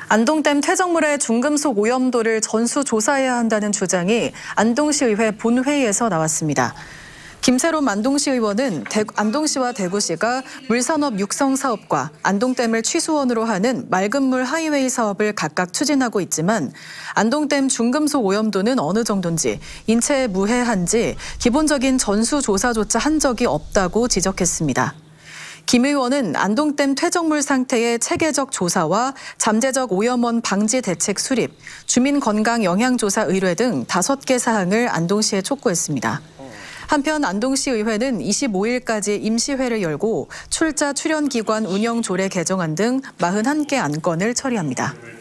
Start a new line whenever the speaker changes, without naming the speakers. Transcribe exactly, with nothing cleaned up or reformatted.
안동댐 퇴적물의 중금속 오염도를 전수조사해야 한다는 주장이 안동시의회 본회의에서 나왔습니다. 김세롬 안동시 의원은 안동시와 대구시가 물산업 육성 사업과 안동댐을 취수원으로 하는 맑은물 하이웨이 사업을 각각 추진하고 있지만 안동댐 중금속 오염도는 어느 정도인지, 인체에 무해한지 기본적인 전수조사조차 한 적이 없다고 지적했습니다. 김 의원은 안동댐 퇴적물 상태의 체계적 조사와 잠재적 오염원 방지 대책 수립, 주민 건강 영향조사 의뢰 등 다섯 개 사항을 안동시에 촉구했습니다. 한편 안동시 의회는 이십오일까지 임시회를 열고 출자 출연기관 운영 조례 개정안 등 사십일 개 안건을 처리합니다.